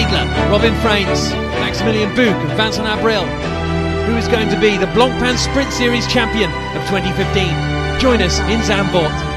Ziegler, Robin Frains, Maximilian Buch and Vincent Abril. Who is going to be the Blancpain Sprint Series champion of 2015? Join us in Zandvoort.